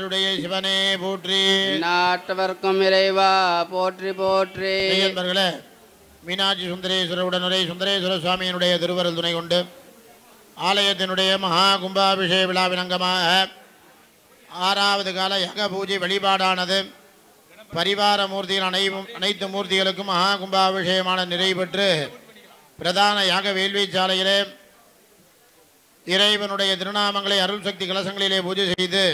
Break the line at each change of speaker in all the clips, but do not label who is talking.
எந்நாட்டவருடைய சிவனே போற்றி.
நாட்டவர்க்கும் இறைவா போற்றி போற்றி.
நண்பர்களே, மீனாட்சி சுந்தரேஸ்வர உடனுரை சுந்தரேஸ்வர சுவாமியினுடைய திருவருள் துணை கொண்டு ஆலயத்தினுடைய மகா கும்பாபிஷேக விழாவின் அங்கமாக 6வது கால யாக பூஜை வழிபாடானது பரிவார மூர்த்திகள் அனைத்து மூர்த்திகளுக்கும் மகா கும்பாபிஷேகமான நிறைவு பெற்று பிரதான யாக வேள்வி சாலையிலே இறைவனுடைய திருநாமங்களை அருள் சக்தி கலசங்களிலே பூஜை செய்து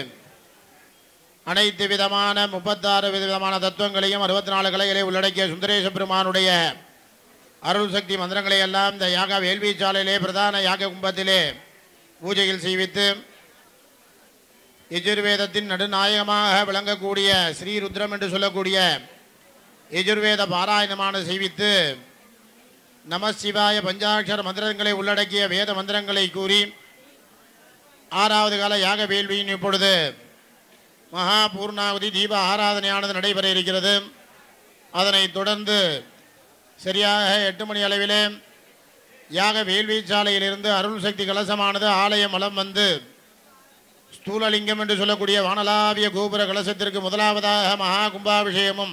அனைத்து விதமான 36 விதமான தத்துவங்களையும் 64 கலைகளை உள்ளடக்கிய சுந்தரேச பெருமானுடைய அருள் சக்தி மந்திரங்களை எல்லாம் இந்த யாக வேள்வி சாலையிலே பிரதான யாக கும்பத்திலே பூஜையில் செய்வித்து யஜுர்வேதத்தின் நடுநாயகமாக விளங்கக்கூடிய ஸ்ரீருத்ரம் என்று சொல்லக்கூடிய யஜுர்வேத பாராயணமான செய்வித்து நம சிவாய பஞ்சாட்சர மந்திரங்களை உள்ளடக்கிய வேத மந்திரங்களை கூறி 6வது கால யாக வேள்வியின் இப்பொழுது மகா பூர்ணாவதி தீப ஆராதனையானது நடைபெற இருக்கிறது. அதனைத் தொடர்ந்து சரியாக 8 மணி அளவிலே யாக வேள்வி சாலையிலிருந்து அருள் சக்தி கலசமானது ஆலயம் வலம் வந்து ஸ்தூலலிங்கம் என்று சொல்லக்கூடிய வானலாவிய கோபுர கலசத்திற்கு முதலாவதாக மகா கும்பாபிஷேகமும்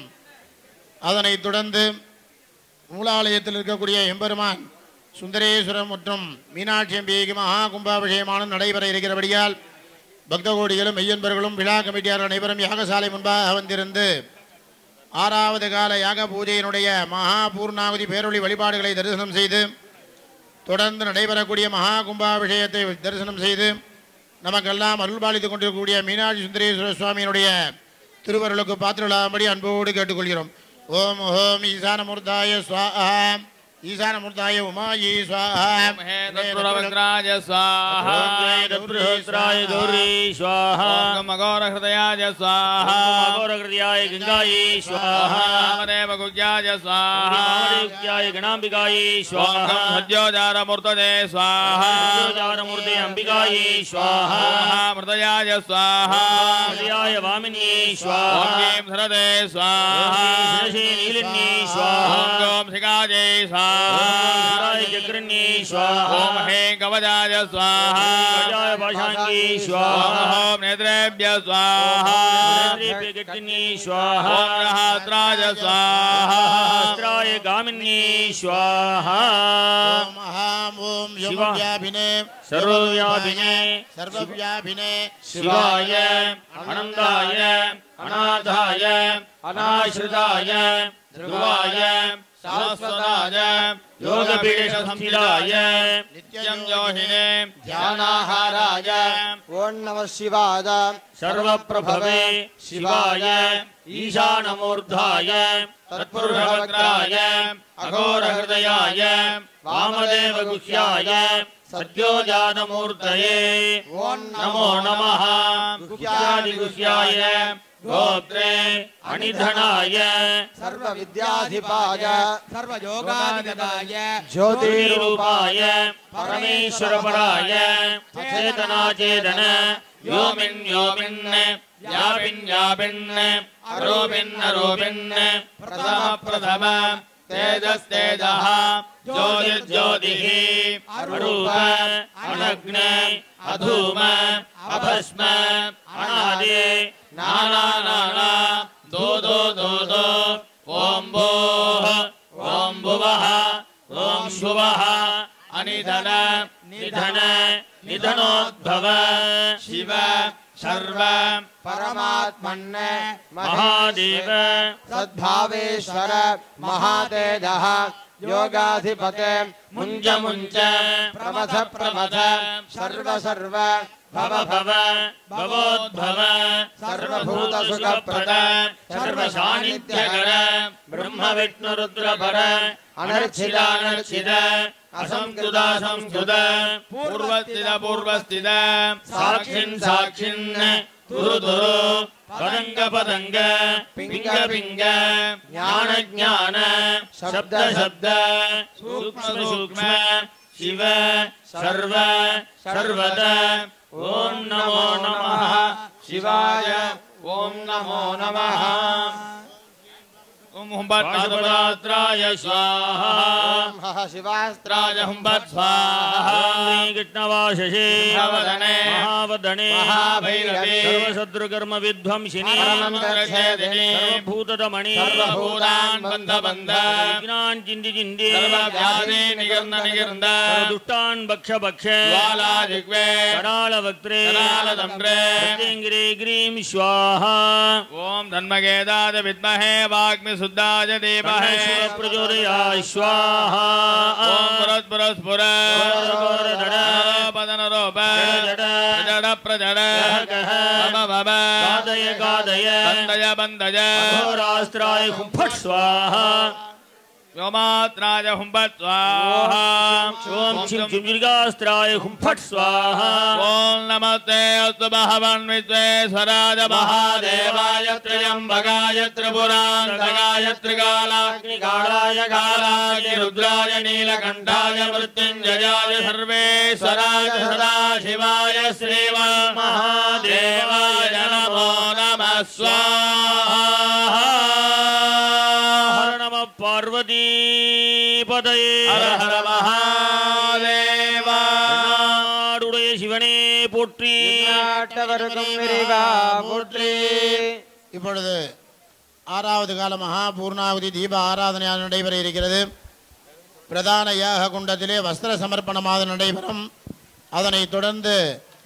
அதனைத் தொடர்ந்து மூலாலயத்தில் இருக்கக்கூடிய எம்பெருமான் சுந்தரேஸ்வரம் மற்றும் மீனாட்சி அம்பிகைக்கு மகா கும்பாபிஷேகமான நடைபெற இருக்கிறபடியால் பக்த கோடிகளும் மெய்யன்பர்களும் விழா கமிட்டியாளர் அனைவரும் யாகசாலை முன்பாக வந்திருந்து 6வது கால யாக பூஜையினுடைய மகா பூர்ணாவதி பேரொளி வழிபாடுகளை தரிசனம் செய்து தொடர்ந்து நடைபெறக்கூடிய மகா கும்பாபிஷேகத்தை தரிசனம் செய்து நமக்கெல்லாம் அருள்பாலித்துக் கொண்டிருக்கக்கூடிய மீனாட்சி சுந்தரேஸ்வர சுவாமியினுடைய திருவருளுக்கு பாத்திரலாகும்படி அன்போடு கேட்டுக்கொள்கிறோம். ஓம் ஓம் ஈசானமூர்த்தாய ஸ்வாஹா ஈசானமூர்த்தாய உமாயி ஸ்வாஹா
மகேந்திரவக்ராய ஸ்வாஹா
தத்ருஹத்ராய கௌரி ஸ்வாஹா
மகோரஹ்ருதயாய ஸ்வாஹா
மகோரஹ்ருதயாய கங்காயை ஸ்வாஹா
மகாமதேவகுக்யாய ஸ்வாஹா
மகாமதேவகுக்யாய கணாம்பிகாயை ஸ்வாஹா
சத்யோஜாரமூர்த்ததே ஸ்வாஹா
சத்யோஜாரமூர்த்தே அம்பிகாயை ஸ்வாஹா
மகாமிருதயாய ஸ்வாஹா
மகாமிருதயாய வாமினியை ஸ்வாஹா
ஓம் சரதே ஸ்வாஹா
சிரசே நீலின்யே ஸ்வாஹா
ஓம் சிகாஜே ஸ்வாஹா
चक्रन्ये स्वाहा
ओम हे गवजाय स्वाहा
गजाय पाशाङ्गे स्वाहा
ओम नेत्रेभ्य स्वाहा
नेत्रेभ्य गट्टिन्ये स्वाहा
ओम रहस्राय स्वाहा
सहस्राय गामिन्ये स्वाहा
ओम अहम ओम योगव्यापिने
सर्वव्यापिने
सर्वव्यापिने
शिवाय अनन्ताय अनाथाय अनाश्रिताय ध्रुवाय शाश्वताय योगपीठ संस्थिताय
नित्यं योहिने
ध्यानाहाराय
ओम नमः शिवाय
सर्वप्रभवे शिवाय ईशानमूर्धाय तत्पुरुषवक्त्राय अघोरहृदयाय वामदेवगुह्याय सद्योजातमूर्तये नमो नमः गुह्यादिगुह्याय गोत्रे अनिधनाय
सर्वविद्याधिपाय
सर्वयोगाधिपताय
ज्योतिरूपाय परमेश्वरपराय चेतनाचेतन व्योमिन् व्योमिन् व्यापिन् व्यापिन् अरूपिन् अरूपिन्
प्रथम प्रथम तेजस्तेजः ज्योतिर्ज्योतिः
अरूप अनग्न अधूम अभस्म अनादि नाना नाना दो दो दो दो ओम भोः ओम भुवः ओम शुभः अनिधन निधन निधनोद्भव शिव सर्व
परमात्मन्ने
महादेव
सद्भावेश्वर महातेजः योगाधिपते
मुञ्ज मुञ्च
प्रमथ प्रमथ सर्व सर्व
भव भव भवोद्भव
सर्वभूतसुखप्रद
सर्वसान्निध्यकर ब्रह्म विष्णु रुद्रपर अनर्चित अनर्चित असंस्कृत असंस्कृत
पूर्वस्थित पूर्वस्थित
साक्षिन् साक्षिन् तुरु तुरु पदंग पदंग पिंग पिंग ज्ञान ज्ञान शब्द शब्द सूक्ष्म सूक्ष्म शिव सर्व सर्वद ओम नमो नमः शिवाय
ओम नमो नमः ओम हुम्बत्पादपदात्राय स्वाहा
ॐ हः शिवास्त्राय
त्राय हुम्बत् स्वाहा
कृष्णवाशे
महावदने
महावदने
महाभैरवे
सर्वशत्रुकर्म विध्वंसिनी
परमन्त्रच्छेदिनी
सर्वभूतदमणि
सर्वभूतान् बन्ध
विघ्नान् चिन्ति चिन्ति
सर्वव्याधि निगर्द
दुष्टान् भक्ष भक्ष
ज्वालाजिह्वे
करालवक्त्रे
करालतम्रे
प्रत्यङ्गिरे ग्रीं स्वाहा
ॐ धन्मकेदाय विद्महे वाग्मिशुद्धाय धीमहि
प्रचोदयात् स्वाहा
ॐ पुरस्पुर पदनरोप जड प्रजड भव
गादय गादय
बन्दय
अघोरास्त्राय हुं फट् स्वाहा
व्योमात्राय हुम्बत् स्वाहा
ॐ छिं छिंजिगास्त्राय हुं फट् स्वाहा
ॐ नमस्ते अस्तु भगवन् विश्वेश्वराय महादेवाय त्र्यम्बकाय त्रिपुरान्तकाय त्रिकालाग्निकालाय कालाग्निरुद्राय नीलकण्ठाय मृत्युञ्जयाय सर्वेश्वराय सदाशिवाय श्रीमन्महादेवाय नमो नमः स्वाहा
पार्वती पदये
हर हर महादेव
नाडुடைய சிவனே போற்றி
நாட்டவர்க்கும் இறைவா போற்றி.
இப்பொழுது 6வது கால மகா பூர்ணாவதி தீப ஆராதனையாக நடைபெற இருக்கிறது. பிரதான யாக குண்டத்திலே வஸ்திர சமர்ப்பணமாக நடைபெறும். அதனைத் தொடர்ந்து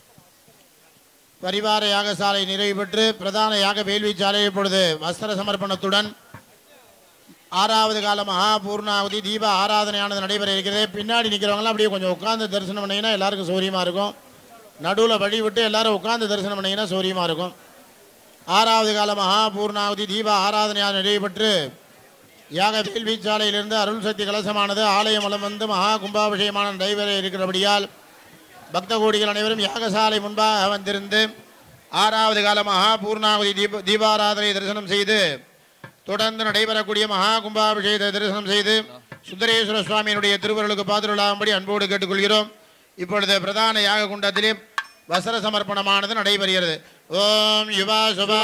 பரிவார யாகசாலை நிறைவு பெற்று பிரதான யாக வேள்வி சாலை இப்பொழுது வஸ்திர சமர்ப்பணத்துடன் 6வது கால மகா பூர்ணாவதி தீப ஆராதனையானது நடைபெற இருக்கிறது. பின்னாடி நிற்கிறவங்களாம் அப்படியே கொஞ்சம் உட்கார்ந்து தரிசனம் பண்ணிங்கன்னா எல்லாருக்கும் சௌரியமாக இருக்கும். நடுவில் வழி விட்டு எல்லாரும் உட்கார்ந்து தரிசனம் பண்ணிங்கன்னா சௌரியமாக இருக்கும். 6வது கால மகா பூர்ணாவதி தீப ஆராதனையாக நிறைவு பெற்று யாக வேள்வி சாலையிலிருந்து அருள் சக்தி கலசமானது ஆலயம் வலம் வந்து மகா கும்பாபிஷேகமான நடைபெற இருக்கிறபடியால் பக்த கோடிகள் அனைவரும் யாகசாலை முன்பாக வந்திருந்து 6வது கால மகா பூர்ணாவதி தீபாராதனை தரிசனம் செய்து தொடர்ந்து நடைபெறக்கூடிய மகா கும்பாபிஷேகத்தை தரிசனம் செய்து சுந்தரேஸ்வர சுவாமியினுடைய திருவருளுக்கு பாத்திரலாகும்படி அன்போடு கேட்டுக்கொள்கிறோம். இப்பொழுது பிரதான யாக குண்டத்திலே வஸ்திர சமர்ப்பணமானது நடைபெறுகிறது. ஓம் யுவா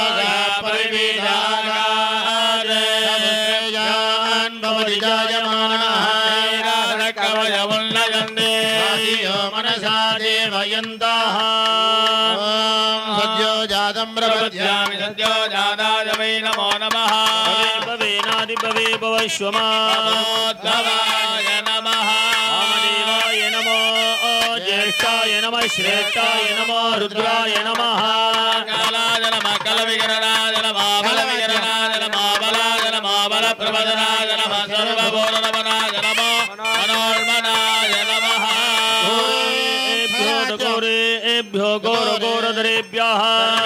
सद्यो जातं प्रपद्यामि
सद्यो जाताय वै नमो नमः
भवेनादि भवे भवश्वमाय
नमः
वामदेवाय नमो ज्येष्ठाय नमः श्रेष्ठाय नमो रुद्राय नमः
कालाय नमः कलविकरणाय नमः बलविकरणाय नमः बलाय नमः बलप्रवदनाय नमः सर्वभूतनमनाय नमः मनोन्मनाय नमः
एभ्यो घोरधरेभ्यः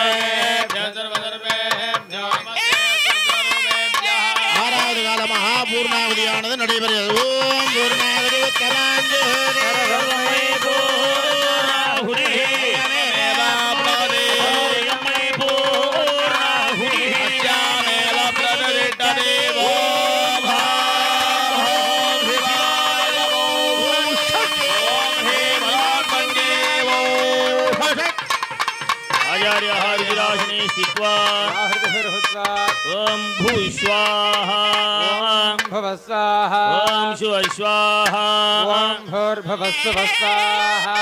6வது கால மகா பூர்ணாவதியானது நடைபெறுகிறது. ஓம் பூர்ணாவதி
ओम भूस्वाहा
भवस्वाहा
ओम शिवस्वाहा
ओम भूर्भुवस्सुवस्वाहा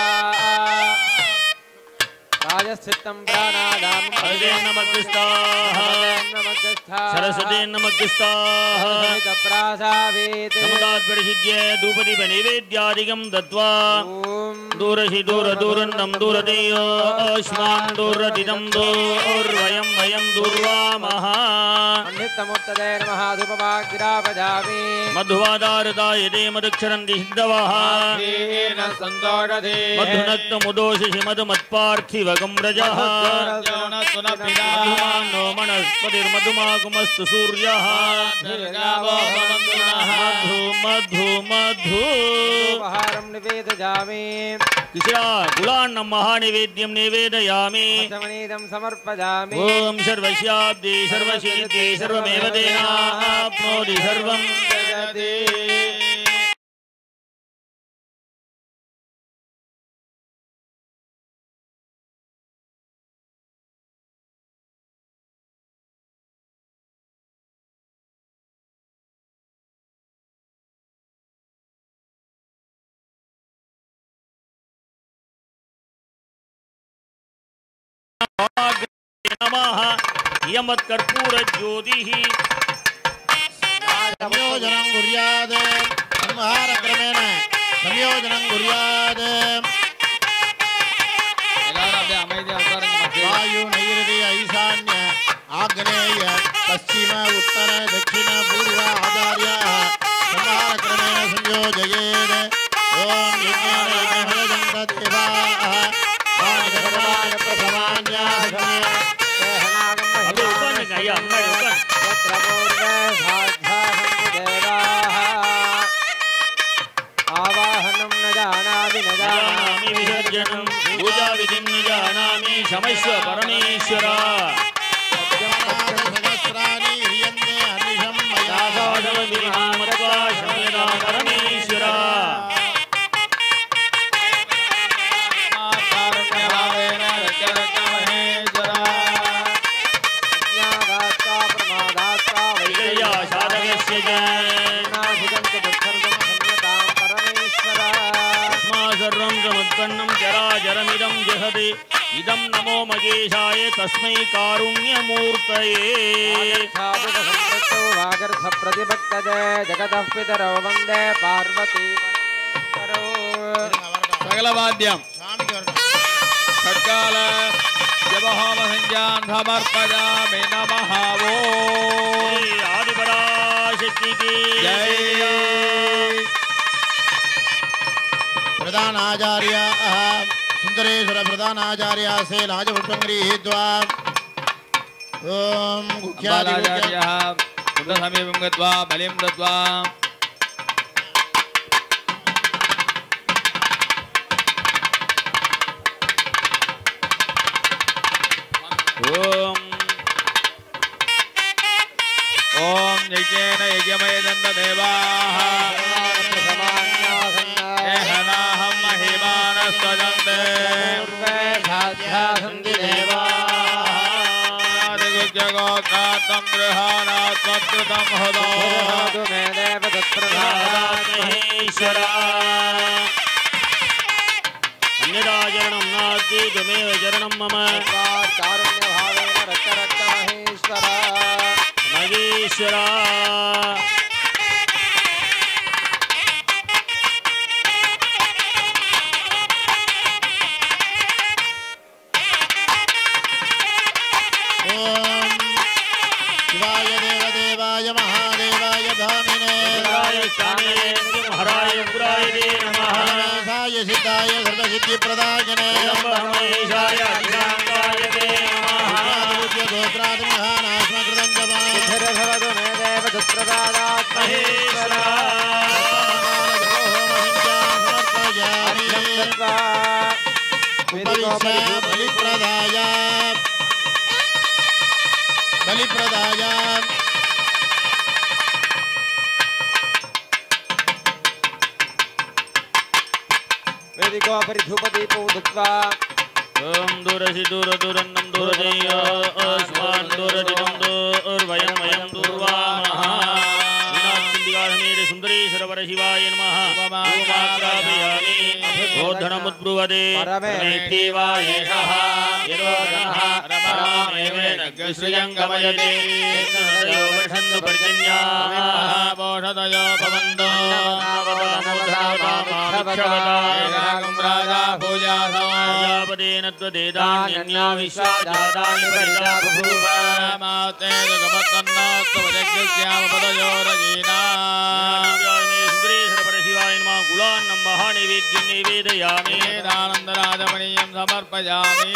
राजस्थितं प्राणायामं
अजय नमस्ताः सरस्वती नमस्ताः
प्रासावेत्
समुदात्परिषिज्य धूपदीप नैवेद्यादिकं दत्त्वा दूरशि दूरदूरन्नं दूरदेयो अस्मान् दूरदिदं दूर्वयं वयं दूर्वामः
नित्यमुत्तदे नमः धूपमाग्रापजामि
मध्वादारदाय दे मदक्षरन्ति सिद्धवः मधुनक्तमुदोषि मधुमत्पार्थिवगं रजः नो मनस्पतिर्मधुमागुमस्तु सूर्यः मधु मधु मधु
निवेदयामि
किशा गुलान्नं महानिवेद्यं निवेदयामि
समनीदं समर्पयामि
ओम सर्वस्याब्दे सर्वसिद्धे सर्वमेव देहाप्नोति सर्वं
जगति
नमः यमत्कर्पूरज्योतिः
संयोजनं कुर्यात् संहारक्रमेण संयोजनं कुर्यात् वायु नैऋति ईशान्य आग्नेय पश्चिम उत्तर दक्षिण पूर्व आचार्याः संहारक्रमेण संयोजयेत् ओम यज्ञेन यज्ञफलजन्तदेवाः वाणिधर्माय प्रथमान्याः
अभी ऊपर में गया अंदर ऊपर
आवाहनं न जानामि न
जानामि विसर्जनं पूजा विधिं न जानामि क्षमस्व परमेश्वर
सहस्राणि ह्रियन्ते हर्निशं मया
मत्वा क्षम्यता परमेश्वर वैगया साधकस्य च सर्वं समुत्पन्नं चराचरमिदं जहति इदं नमो मगेशाय तस्मै कारुण्यमूर्तये
प्रतिभक्तजे जगतः पितरौ वन्दे पार्वती
सकलवाद्यं षट्काल जपहोम संज्ञान समर्पयामि नमः वो
आदिपराशक्ति की
जय
प्रधानाचार्य सुंदरेश्वर प्रधानाचार्य से लाजपुष्पं गृहीत्वा ओम
बालाचार्यः बुद्धसमीपं गत्वा बलिं दत्वा ओम यज्ञेन यज्ञमयदन्तदेवाः एहनाहं महिमानस्त्वजन्ते आदिगुज्जगोत्रात्मं गृहाणात्मकृतं हृदो
महेश्वर अन्यदाचरणं नास्ति त्वमेव चरणं मम महेश्वर
शिवाय देवदेवाय महादेवाय धामिने
हराय पुराय ते नमः
साय सिद्धाय सर्वसिद्धिप्रदायने
महेशाय अधिशान्ताय ते नमः
गोत्रादिमहानास्मकृतं जपा
भवतु मे देवदुःप्रदादात्
महेश्वर
बलिप्रदाय
वेदिकोपरि धूपदीपौ दत्त्वा
ओम दूरसि दूरदूरन्नं दूरदेय अस्मान् दूरदिनं दूर्वयं वयं दूर्वामः विनाशिन्दिगासमेत सुन्दरेश्वर परशिवाय नमः भूमाग्रापयामि बोधनमुद्ब्रुवदे परमेष्ठिवायेषः यदोधनः रमामेवेन गमयते तयो वर्षन्तु पर्जन्याः पोषदयो भवन्तु
राजा पूजा
प्रजापतेन त्वदेदान्यन्या विश्वाजातानि परिता बभूव
माते जगमत्तन्नात्मजज्ञस्याम पदयोरजीना
सुन्दरेश्वर परशिवाय नमः कुलान्नं महानैवेद्यं निवेदयामि
वेदानन्दराजमणीयं समर्पयामि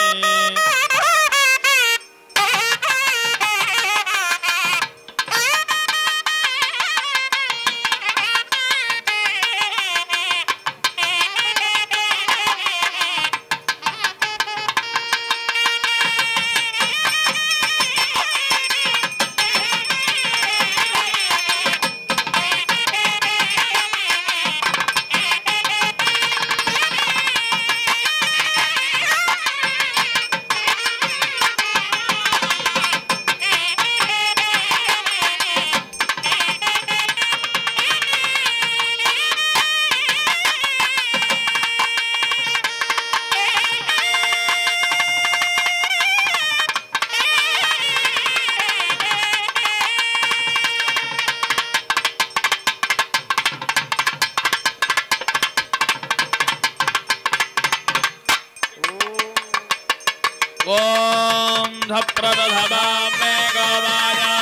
ॐ धप्रदधमां मे गोवाया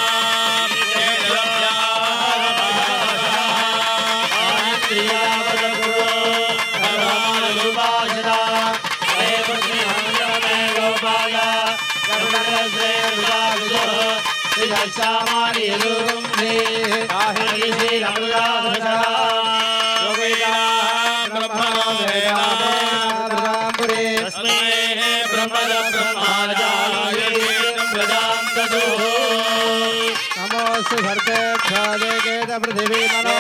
नमोस्तु सर्वेभ्यो केत पृथिवी मनो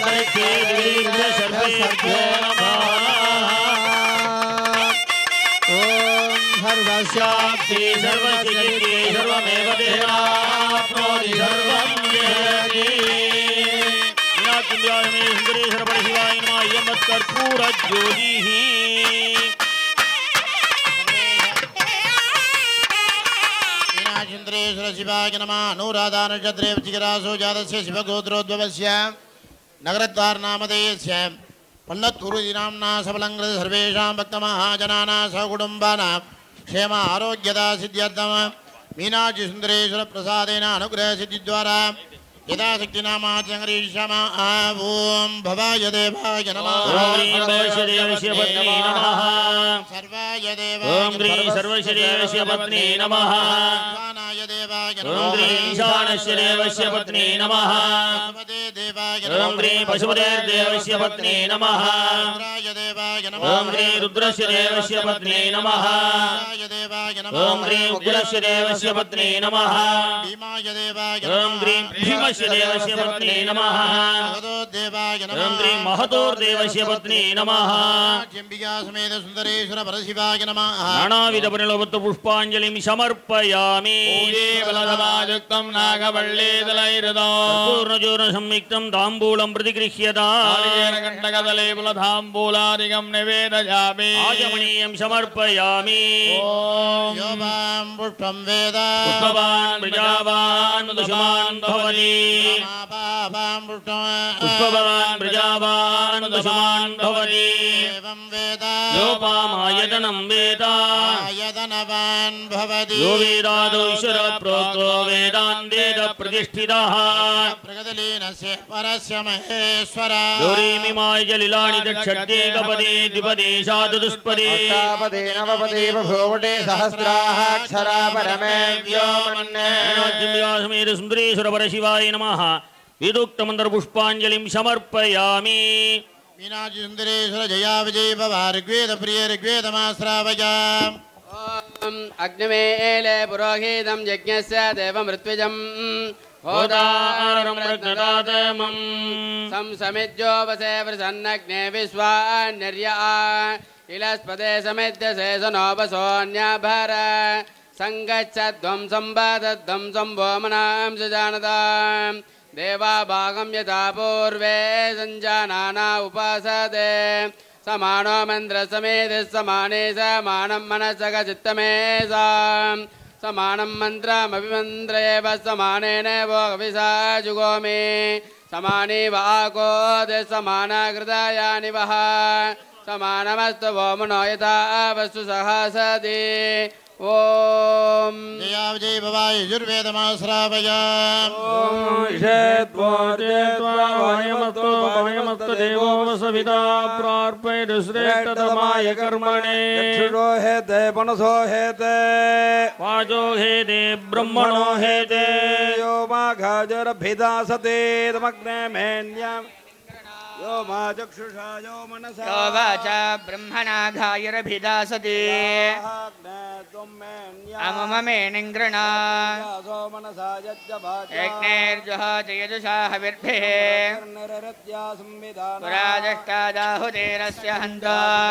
सर्वस्याप्ति सर्वसिद्धि सर्वमेव देवाप्नोति सर्वं जयति विनायकं मे सुंदरेश्वर परशिवाय नमः यमत्कर्पूरज्योतिः
मीनाचन्द्रेश्वर शिवाय नमः अनुराधा नक्षत्रे वृश्चिकराशौ जातस्य शिवगोत्रोद्भवस्य नगरद्वारनामधेयस्य पल्लत्तूरुनाम्ना सबलङ्कृत सर्वेषां भक्तमहाजनानां सकुटुम्बानां क्षेम आरोग्यदा सिद्ध्यर्थं मीनाक्षी सुन्दरेश्वर प्रसादेन अनुग्रह सिद्धिद्वारा यथाशक्तिनामाचङ्गरीष्यामः ॐ भवाय देवाय नमः सर्वाय देवाय
सर्वस्य देवस्य पत्नी नमः
ईशानाय देवाय
ॐ
नमः
ईशानस्य देवस्य पत्नी नमः
पशुपते देवाय
ॐ
नमः
पशुपतेर्देवस्य पत्नी नमः
रुद्राय देवाय नमः
ॐ रुद्रस्य देवस्य पत्नी नमः
रुद्राय देवाय नमः
ॐ उग्रस्य देवस्य पत्नी नमः
भीमाय देवाय
ॐ भीमस्य देवस्य पत्नी नमः
भगवतो देवाय
ॐ
नमः
महतोर्देवस्य पत्नी नमः
चम्बिका समेत सुन्दरेश्वर परशिवाय नमः
नानाविधपरिणवत्तु पुष्पाञ्जलिं समर्पयामि
बलधमायुक्तं नागवल्लीदलैरदो
पूर्णचूर्णसंयुक्तं ताम्बूलं प्रतिगृह्यताम्
कण्टकदले बलधाम्बूलादिकं निवेदयामि
आचमनीयं समर्पयामि
ॐ
योबां पुष्पं वेद
पुष्पवान् प्रजावान् दुष्मान् भवति
मापां पुष्पं
पुष्पवान् प्रजावान् दुष्मान् भवति
एवं वेद
योपामायतनं वेद
आयतनवान् भवति
यो वेदादौ ईश्वर प्रोक्तो वेदान्तेन प्रतिष्ठितः
प्रगतलीनस्य परस्य महेश्वर
गौरीमिमाय जलिलानि दक्षते कपदे द्विपदे साधुदुष्पदे
अष्टापदे नवपदे बभूवटे सहस्राक्षरा परमे व्योमन्ने
समेत सुन्दरेश्वर परशिवाय नमः वेदोक्तमन्त्र पुष्पाञ्जलिं समर्पयामि
मीनाक्षी सुन्दरेश्वर जया विजय भव ऋग्वेद प्रिय ऋग्वेदमाश्रावय
अग्निमेले पुरोहितं यज्ञस्य देवमृत्विजं
होदारं रत्नदातमं
संसमिज्यो वसे वृसन्नग्ने विश्वान्यर्या इलस्पदे समिध्यसे सनोपसोऽन्याभर सङ्गच्छध्वं सम्पादध्वं सम्भोमनां सुजानतां देवाभागं यथा पूर्वे सञ्जानाना उपासते समानो मन्त्रसमेधि समाने समानं मनसगचित्तमेषां समानं मन्त्रमभिमन्त्रयेव समानेन वो कविसाजुगोमे समाने वाकोदे समानाकृतायानि वः समानमस्तु वो मनो यथा वस्तु सहसति ॐ
जया विजय भव यजुर्वेदमाश्रावय
देवो सविता प्रार्पयश्रेष्ठतमाय कर्मणे
हेते मनसो हेते
वाचो हेते ब्रह्मणो हेते
यो माघाजरभिदा सते तमग्ने मेन्यां यो मा चक्षुषा यो मनसा
यो वाचा ब्रह्मणाघायरभिदासते अमुममेनिङ्गृणा यज्ञैर्जुहाजयजुषा हविर्भिः पुराजष्टादाहुतेरस्य हन्ता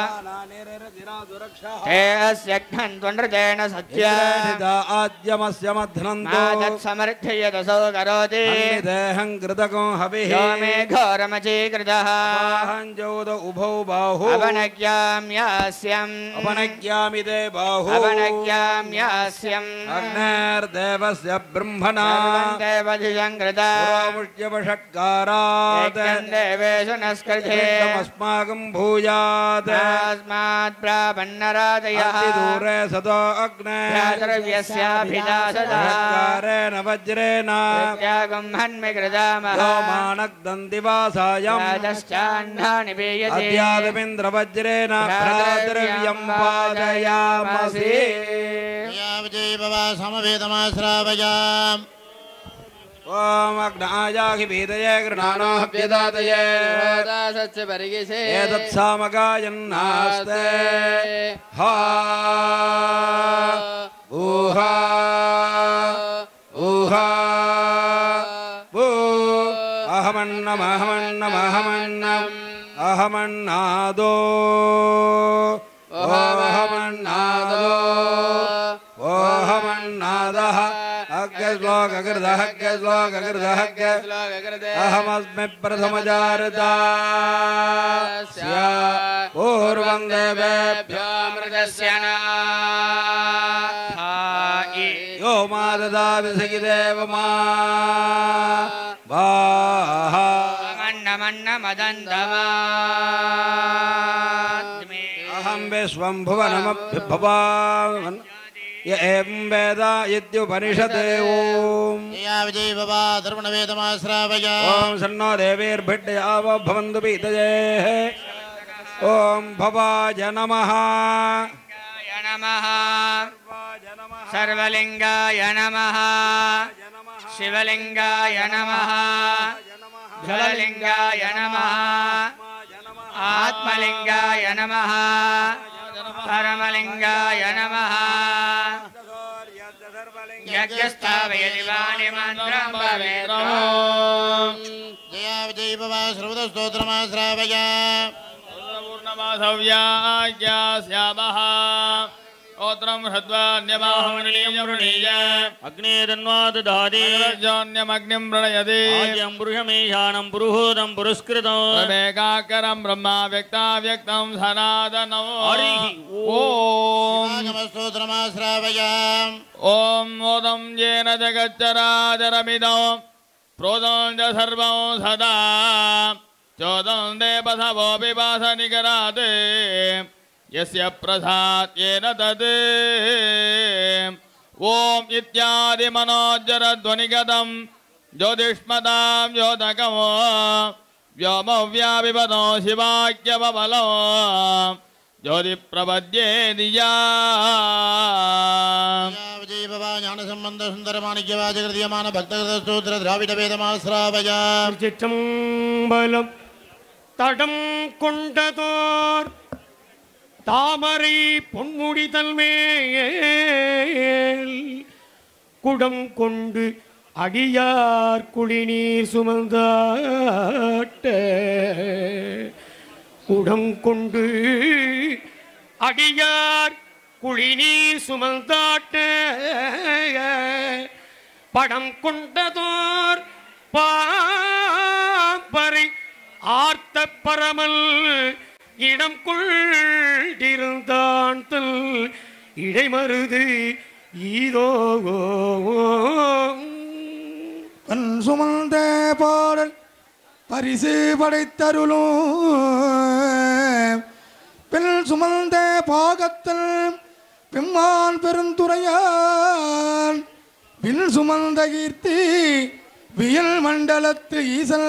ते अस्य घ्नन्त्वनृतेन सत्य
आद्यमस्य मध्नन्तो
मातत्समर्थयदसौ करोति
देहं कृतको हविः
यो मे घोरमचीकृत कृतः
अहञ्जौद उभौ बाहु
अवनज्ञाम्यास्यम्
अपनज्ञामिते बाहु
अवनज्ञाम्यास्यम्
अग्नेर्देवस्य ब्रह्मणा
देवधिजं कृता
पुरामुष्यवषट्कारात्
देवेषु नस्कृते
अस्माकं भूयात्
तस्मात् प्रापन्नराजयः
दूरे सदा अग्ने
द्रव्यस्याभिलाषदारेण
वज्रेण
त्यागं हन्मे कृतामः
मानग्दन्दिवासायं
राजश्चाह्नानि पेयते
अद्यादमिन्द्रवज्रेण द्रव्यं पादयामसि
समवेदमाश्रावयाम्
ओम अग्नायाहि वेदये गृणानाह्यदातये
सच्च परिगिषे
एतत्सामगायन्नास्ते हा ऊहा ऊहा भू अहमन्नमहमन्नमहमन्नम् अहमन्नादो ओहमन्नादो ओहमन्नादः अग्गश्लोककृतः अग्गश्लोककृतः अहमस्मि प्रथमजारता पूर्वं देवेभ्यो
मृगस्य
यो मा ददामि सखि देव मा वाह अहं विश्वं भुवनमभ्युपवामन् य एवं वेद इत्युपनिषदे ओम
विजय बाबा धर्मवेदमाश्रावयाम्
ओम सन्नो देवीर्भिड्याव भवन्तु पीतये ओम भवाय नमः
सर्वलिंगाय नमः शिवलिंगाय नमः जललिंगाय नमः आत्मलिंगाय नमः परमलिंगाय नमः यज्ञस्थापयति मन्त्रं भवेत्
जय विजय बाबा सर्वतस्तोत्रमाश्रावयाम्
पूर्णमाधव्याज्ञास्यामः ओत्रं हृद्वान्यमाहमनीय
अग्नेरन्वादधादेजान्यमग्निं
प्रणयति
आद्यं पुरुषमेषाणं पुरुहूतं पुरस्कृतं
मेकाकरं ब्रह्मा व्यक्ताव्यक्तं सनातनो
हरिः
ओम
स्तोत्रमाश्रावयाम्
ओम मोदं येन जगच्चराचरमिदं प्रोदं च सर्वं सदा चोदं देवसवो विभासनिकरात् यस्य प्रसाद्येन तत् ओम इत्यादि मनोज्जरध्वनिगतं ज्योतिष्मतां ज्योतकमो व्योमव्यापिपदो शिवाख्यपबलो ज्योतिप्रपद्ये दिया
विजय बाबा ज्ञान संबंध सुंदर माणिक्यवाचकृत्यमान भक्तकृत स्तोत्र द्राविड वेदमाश्रावयाम्
சிற்றம்பலம் தடம் கொண்டதோர் தாமரை பொன்முடிதல் மேல் குடம் கொண்டு அடியார் குளிநீர் சுமந்தாட்ட குடம் கொண்டு அடியார் குளிநீர் சுமந்தாட்ட படம் கொண்டதோர் பாப்பரை ஆர்த்த பரமல் இடம் கொண்டிருந்தான் தல் இடைமருது ஈதோ
பன் சுமந்த பாடல் பரிசு படைத்தருளும் பெண் சுமந்த பாகத்தல் பெம்மான் பெருந்துரையான் பின் சுமந்த கீர்த்தி வியல் மண்டலத்து ஈசல்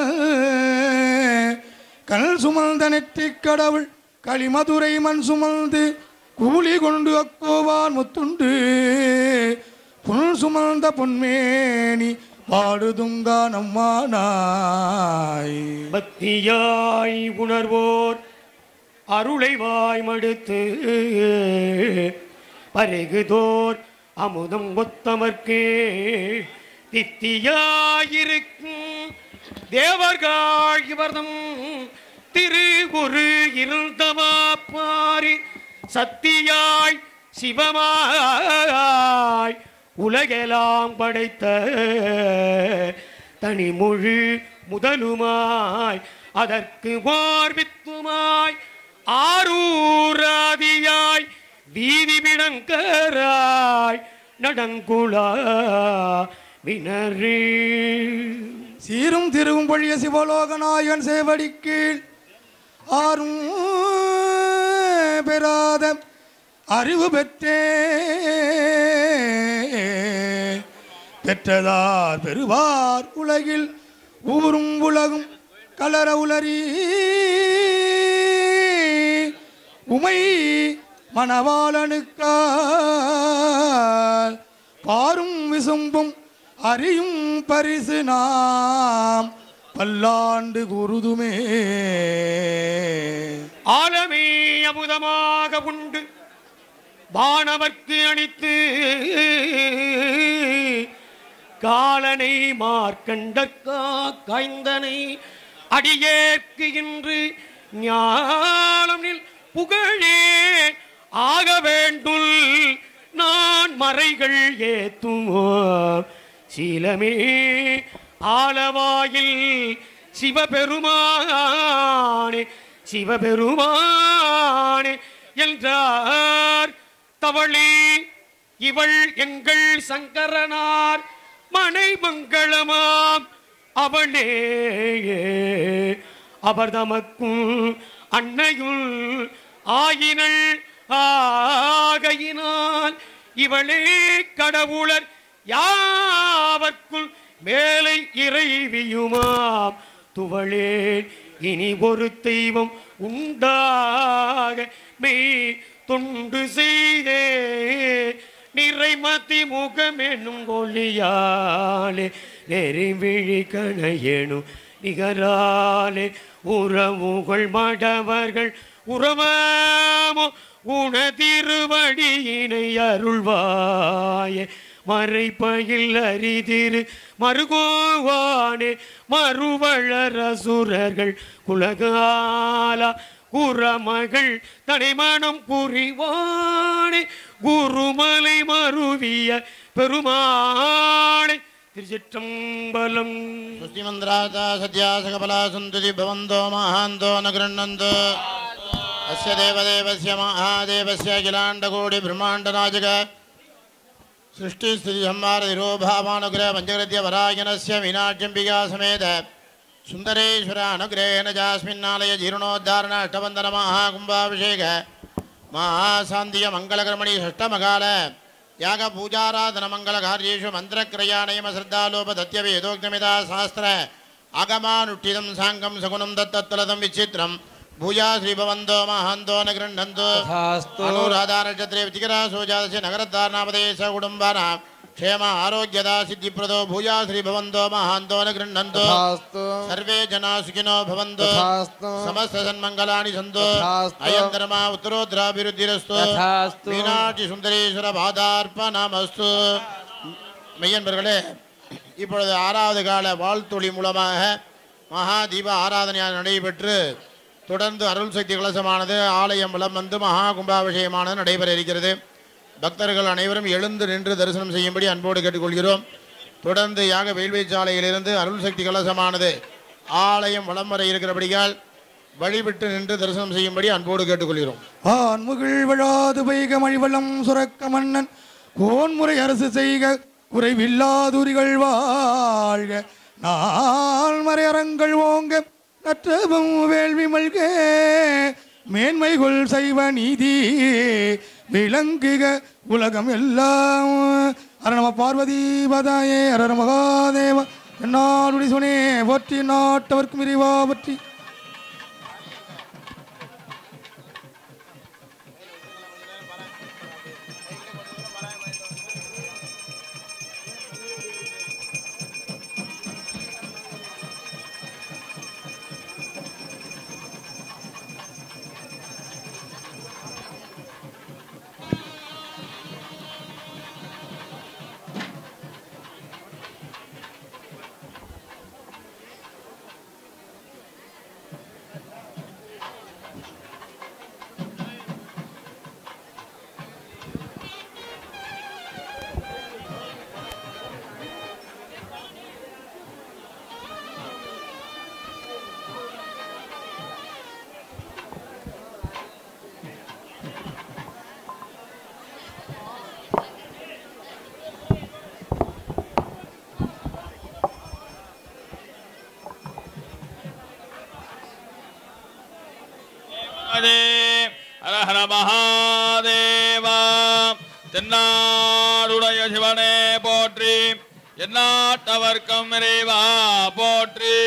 கல் சுமந்த நெற்றிக் கடவுள் களிமதுரை மண் சுமந்து கூலி கொண்டு அக்கோவான் முத்துண்டு புல் சுமந்த பொன்மேனி பாடுதுங்கா நம்மானாய்
பக்தியாய் உணர்வோர் அருளை வாய் மடுத்து பருகுதோர் அமுதம் ஒத்தமர்க்கே தித்தியாயிருக்கும் தேவர்கள் இவர்தம் திரு ஒரு இருந்தவாப்பாரி சத்தியாய் சிவமாய் உலகெல்லாம் படைத்த தனிமொழி முதலுமாய் அதற்கு ஓர்வித்துமாய் ஆரூராதியாய் வீதி விடங்கராய் நடங்குளா வினரே
சீரும் திருவும் பொழிய சிவலோகநாயகன் சேவடி கீழ் ஆறும் பெறாத அறிவு பெற்றதார் பெறுவார் உலகில் ஊரும் உலகும் கலர உலரி உமை மணவாளனுக்கால் பாரும் விசும்பும் அறியும் பரிசு நாம் பல்லாண்டு குருதுமே.
ஆலமே அமுதமாக உண்டு வானவர்க்கு அளித்து காலனை மார்க்கண்டற்கா காய்ந்தனை அடியேற்கு இன்று ஞானமில் புகழே ஆக வேண்டும் நான் மறைகள் ஏத்துமோ சீலமே ஆலவாயில் சிவபெருமானே சிவபெருமானே என்றார் தவளே இவள் எங்கள் சங்கரனார் மனை மங்களமாம் அவளே அவர் தமக்கும் அன்னையுள் ஆயினள் ஆகையினால் இவளே கடவுளர் யாவர்க்குள் மேலை இறைவியுமாம் துவளே இனி ஒரு தெய்வம் உண்டாக மெய் தொண்டு செய்தே நிறைமதி முகம் என்னும் ஒளியாலே நெறிவிழி கணையேனும் நிகராலே உறவுகள் மடவர்கள் உறவாமோ உணதிருவடியினை அருள்வாயே மறைப்பயில் அரிதிரு மறுகோவானே மறுவளரசுரர்கள் குலகாலா குரமகள் தனைமணம் புரிவானே குருமலை மருவிய பெருமானே திருச்சிற்றம்பலம்.
சுஸ்திமந்திராதா சத்யாசகபலா சந்துதி பவந்தோ மகாந்தோ ந கிருண்ணந்தோ அஸ்ய தேவதேவஸ்ய மகாதேவஸ்ய அகிலாண்டகோடி பிரம்மாண்டநாயக सृष्टि स्थिति संहार निरोभावानुग्रह पंचकृत्य वरायनस्य मीनाक्षम्बिका समेत सुंदरेश्वर अनुग्रहेण जास्मिन्नालय जीर्णोद्धारण अष्टबंधन महाकुंभाभिषेक महाशांतिय मंगलकर्मणि षष्ठमकाल याग पूजाराधन मंगल कार्येषु मंत्रक्रयाणयम श्रद्धालोप दत्य वेदोक्तमिदा शास्त्र आगमानुष्ठितं सांगं सगुणं दत्तत्तलदं विचित्रं भूया श्रीभवंदो महांदो न गृह्णन्तो अनुराधा नक्षत्रे विचिकरा सोजातस्य नगरद्वारनामदेश कुटुम्बानां क्षेम आरोग्यदा सिद्धिप्रदो भूया श्रीभवंदो महांदो न गृह्णन्तो सर्वे जना सुखिनो भवन्तु समस्त सन्मंगलानि सन्तु अयं धर्मा उत्तरोत्तराभिवृद्धिरस्तु मीनाक्षि सुंदरेश्वर பாதார்ப்பணமஸ்து. மெய்யன்பர்களே, இப்பொழுது ஆறாவது கால வாழ்த்தொழி மூலமாக மகா தீப ஆராதனையாக நடைபெற்று தொடர்ந்து அருள் சக்தி கலசமானது ஆலயம் வலம் வந்து மகா கும்பாபிஷேகமானது நடைபெற இருக்கிறது. பக்தர்கள் அனைவரும் எழுந்து நின்று தரிசனம் செய்யும்படி அன்போடு கேட்டுக்கொள்கிறோம். தொடர்ந்து யாக வேள்வி சாலையிலிருந்து அருள் சக்தி கலசமானது ஆலயம் வலம் வர இருக்கிறபடியால் வழிவிட்டு நின்று தரிசனம் செய்யும்படி அன்போடு கேட்டுக்கொள்கிறோம்.
ஆன்முகில் விழாது வைக மழிவளம் சுரக்க மன்னன் கோன்முறை அரசு செய்க குறைவில்லாதுரிகள் வாழ்க நால்மறை அறங்கள் ஓங்க நற்றவும் வேள்வி மல்க மேன்மைகள் சைவ நீதி விளங்குக உலகம் எல்லாம். அரணம பார்வதி பதாயே அரர மகாதேவ என்னாடுடி சுனே போற்றி நாட்டவர்க்கும் இறைவா பற்றி.
சிவனே போற்றி எந்நாட்டவர்க்கும் இறைவா போற்றி.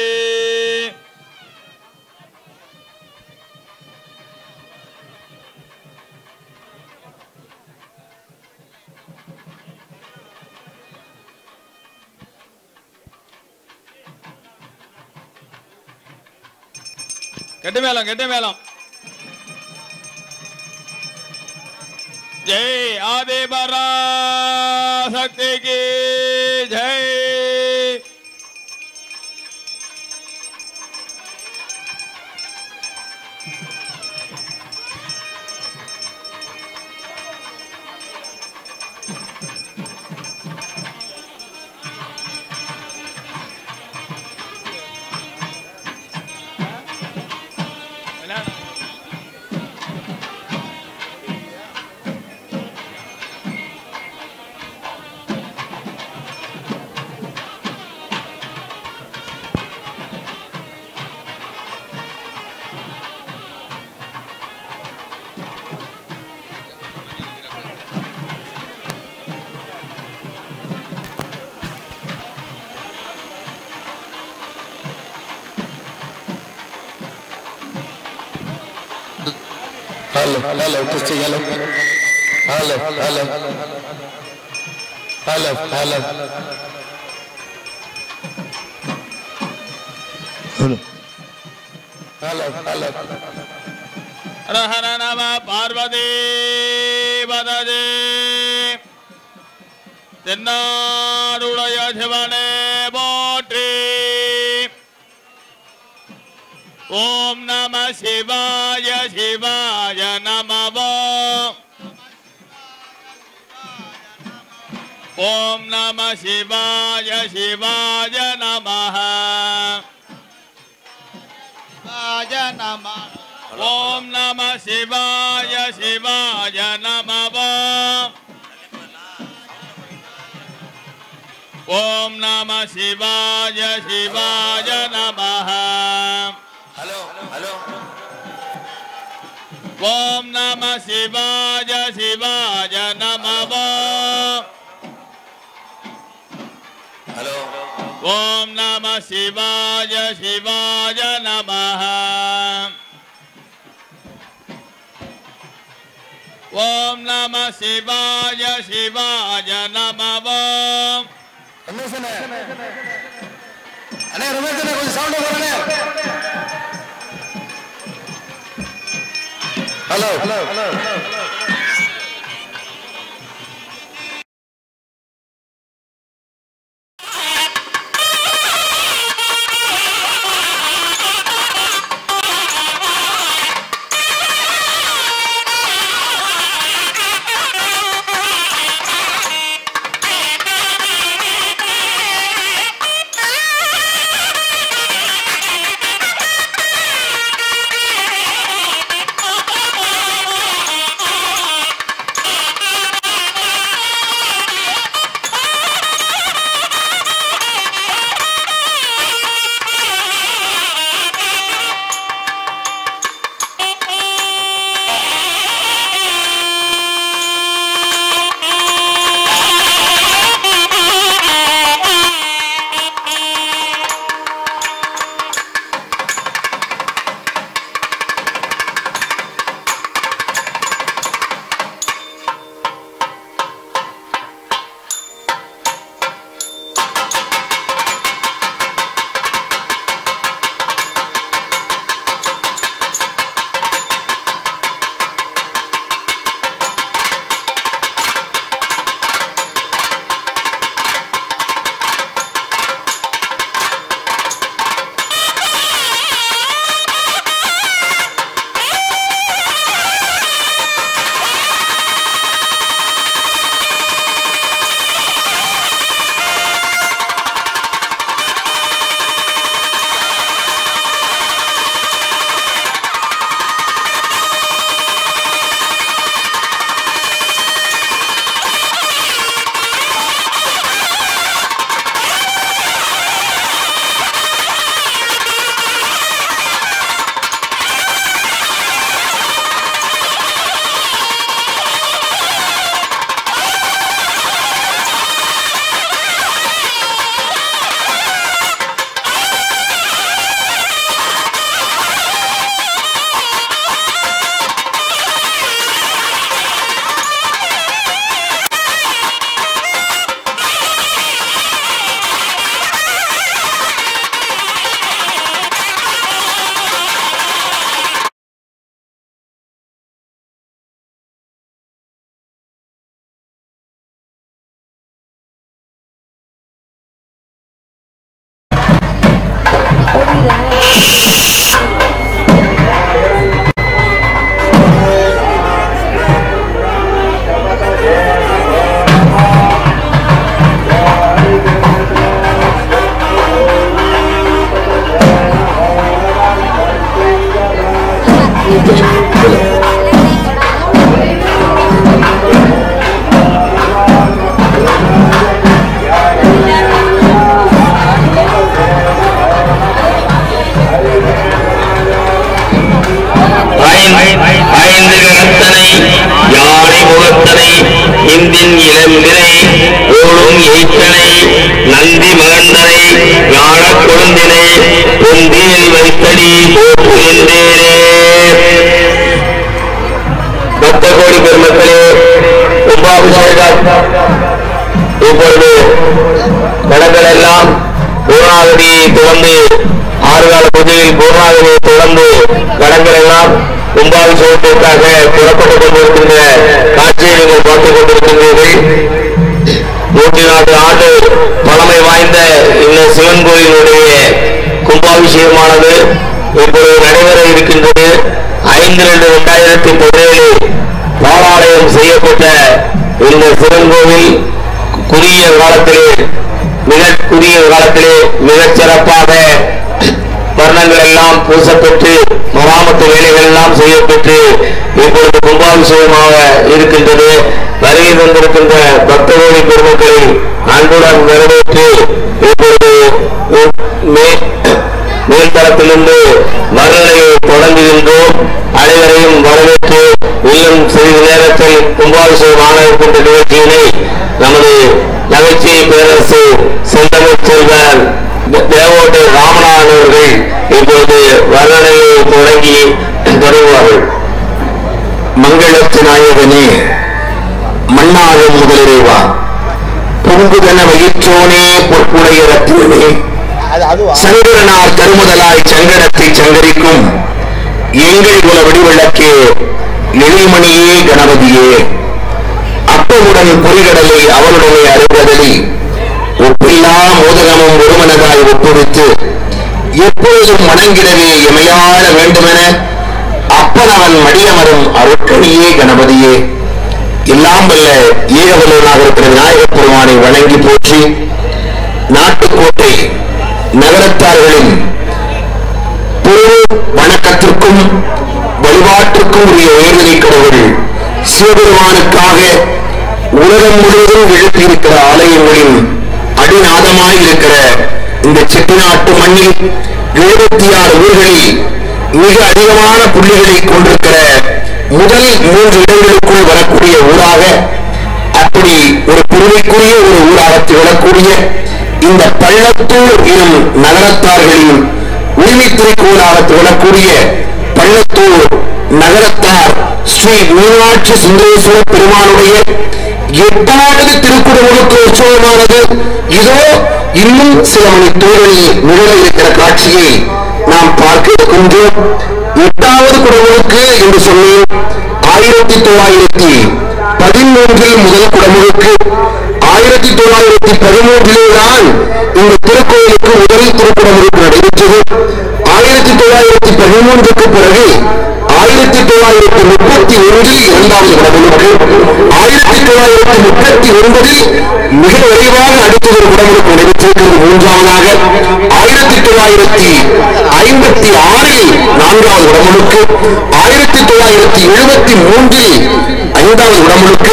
கெட்டு மேளம் கெட்டு மேளம். ஜெய் ஆதிபராசக்தி கி Jai.
Hello, hello, Christy, hello. Hello, hello. Hello, hello. Hello, hello.
Hara நம பார்வதி பதஜே. தென்னாடுடைய சிவனே போற்றி. ஓம் நம சிவாய சிவாய நமவோ. ஓம் நம சிவாய சிவாய நமஹ. ஓம் நம சிவாய சிவாய நமவோ. ஓம் நம சிவாய சிவாய நமஹ.
Hello, hello.
ஓம் நம சிவாய சிவாய நமவோ.
Hello.
ஓம் நம சிவாய சிவாய நமஹ. ஓம் நம சிவாய சிவாய நமவோ.
ரமேஷ் அண்ணே. அண்ணே ரமேஷ் அண்ணே கொஞ்சம் சவுண்ட் வரண்ணே. Hello, hello, hello.
Oh, எய்த்தனை நந்தி மகந்தனை ஞான கொழுந்தினை பொந்தியில் வைத்தடி போற்றுகின்றேனே. பக்த கோடி பெருமக்களே, கும்பாபிஷேகம் இப்பொழுது கடன்கள் எல்லாம் பூர்ணாவதியை தொடர்ந்து ஆறுகால பூஜையில் பூர்ணாவதியை தொடர்ந்து கடன்கள் எல்லாம் கும்பாபிஷேகத்திற்காக புறப்பட்டுக் கொண்டிருக்கின்ற காட்சியை நீங்கள் பார்த்துக் கொண்டிருக்கின்றீர்கள். 104 ஆண்டு பழமை வாய்ந்த இந்த சிவன் கோயிலுடைய கும்பாபிஷேகமானது இப்பொழுது நடைபெற இருக்கின்றது. 5/2/2017 பாலாலயம் செய்யப்பட்ட இந்த சிவன் கோவில் குறுகிய காலத்திலே மிகச் சிறப்பாக வர்ணங்கள் எல்லாம் பூசப்பெற்று மராமத்து வேலைகள் எல்லாம் செய்யப்பெற்று இப்பொழுது கும்பாபிஷேகமாக இருக்கின்றது. வருகை தந்திருக்கின்ற பக்த கோடி பெருமக்களை அன்புடன் வரவேற்று இப்பொழுது மேல்தளத்திலிருந்து வர்ணனையை தொடங்குகின்றோம். அனைவரையும் வரவேற்று இன்னும் சிறிது நேரத்தில் கும்பாபிஷேகமாக இருக்கின்ற நிகழ்ச்சியினை நமது நகைச்சுவை பேரரசு செந்தமிழ் செல்வர் தேவோட்டை ராமநாதன் அவர்கள் இப்போது வர்ணனையை தொடங்குவார்கள். மங்களத்து நாயகனே, மண்ணாகும் முதலிறைவா, பொங்குதன வயிற்றோனே, பொற்குடைய ரத்தினமே, சங்கரனார் தருமுதலாய் சங்கடத்தை சங்கரிக்கும் எங்கள் குல வடிவிளக்கே, எழில்மணியே கணபதியே, அப்பவுடன் பொறிகடலை அவனுடனே அருகதலி ஒப்பில்லா மோதகமும் ஒருமனதாய் ஒப்புவித்து எப்பொழுதும் வணங்கிடவே எமையாள வேண்டுமென அப்பனவன் மடியமரும் அருட்கணியே கணபதியே, எல்லாம் வல்ல ஏகவல்லவனாக இருக்கிற விநாயகப் பெருமானை வணங்கி போற்றி நாட்டுக்கோட்டை நகரத்தார்களின் பொது வணக்கத்திற்கும் வழிபாட்டிற்கும் உரிய உயர்நிலை கடவுள் சிவபெருமானுக்காக உலகம் முழுவதும் எழுப்பியிருக்கிற ஆலயங்களின் அடிநாதமாய் இருக்கிற இந்த செட்டிநாட்டு மண்ணில் 76 ஊர்களில் மிக அதிகமான புள்ளிகளை கொண்டிருக்கிற முதல் 3 இடங்களுக்குள் வரக்கூடிய ஊராக, அப்படி ஒரு பெருமைக்குரிய ஒரு ஊராக திகழக்கூடிய இந்த பள்ளத்தூர் எனும் நகரத்தார்களின் உரிமை குறிக்கோளாக திகழக்கூடிய பள்ளத்தூர் நகரத்தார் ஸ்ரீ மீனாட்சி சுந்தரேஸ்வர பெருமானுடைய 8வது திருக்குடமுழுக்கு உற்சவமானது இதோ இன்னும் சில மணி தூரலில் நிகழ இருக்கிற காட்சியை நாம் பார்க்க இருக்கின்றோம். 8வது குடமுழுக்கு என்று சொல்லி 1913 முதல் குடமுழுக்கு, 1913 தான் இந்த திருக்கோயிலுக்கு முதல் திருக்குடமுழுக்கு நடைபெற்றது. 1913க்கு பிறகு 1931 இரண்டாவது குடமுழுக்கு, 1939 மிக விரைவாக அடுத்தது குடமுழுக்கு நடைபெற்றிருக்கிறது. மூன்றாவதாக 1956 4வது குடமுழுக்கு, 1973 5வது குடமுழுக்கு,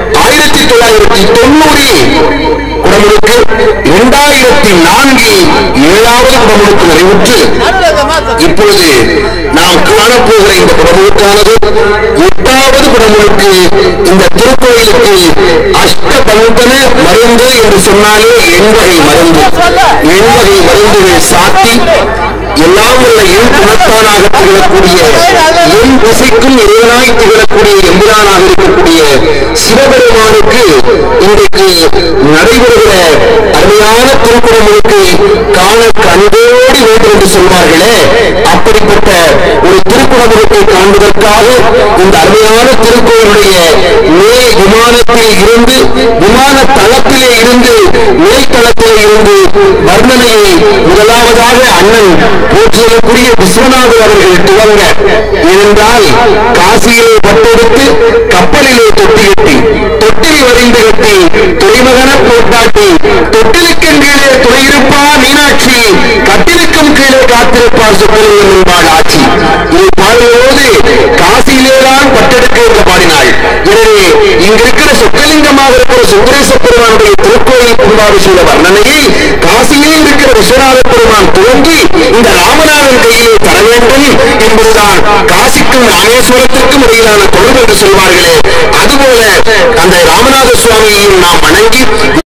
1990 குடமுழுக்கு, 2004 7வது குடமுழுக்கு நடைபெற்று இப்பொழுது நாம் காணப்போகிற இந்த குடமுழுக்கானது 8வது குடமுழுக்கு. இந்த திருக்கோயிலுக்கு அஷ்டபந்தன மருந்து என்று சொன்னாலே எண்வகை மருந்துகள் சாத்தி எல்லாம் உள்ள எண் குணத்தானாக திகழக்கூடிய எண் திசைக்கும் இறைவனாய் திகழக்கூடிய எம்பிரானாக இருக்கக்கூடிய சிவபெருமானுக்கு இன்றைக்கு நடைபெறுகிற அருமையான திருக்குடமுழுக்கு காண கண்டோடி வேண்டும் என்று சொல்வார்களே, அப்படிப்பட்ட ஒரு திருக்குடமுழுக்கை காண்பதற்காக இந்த அருமையான திருக்கோயிலுடைய மேல் விமானத்தில் இருந்து, விமான தளத்திலே இருந்து, மேல்தளத்திலே இருந்து வர்ணனையை முதலாவதாக அண்ணன் போற்றக்கூடிய விஸ்வநாதர் அவர்கள் துவங்க, ஏனென்றால் காசியிலே பட்டெடுத்து கப்பலிலே தொட்டி கட்டி, தொட்டில் வரைந்து கட்டி, துறைமகன போட்டாட்டி, தொட்டிலுக்கும் கீழே துறையிருப்பா மீனாட்சி, கட்டிலுக்கும் கீழே காத்திருப்பார் சுப்பிரமணியன் என்பாள் ஆட்சி. இதை பாடும்போது காசியிலேதான் பட்டெடுக்க என்று பாடினாள். எனவே இங்கிருக்கிற சொக்கலிங்கமாக இருக்கிற சுந்தரேச பெருமானுடைய திருக்கோயில் கும்பாபிஷேக வர்ணனையை காசியிலே இருக்கிற விஸ்வநாத பெருமான் துவங்கி இந்த ராமநாதன் கையிலே தர வேண்டும் என்பதுதான் காசிக்கும் ராமேஸ்வரத்திற்கும் இடையிலான தொடர்பு என்று சொல்வார்களே, அதுபோல அந்த ராமநாத சுவாமியையும் நாம் வணங்கி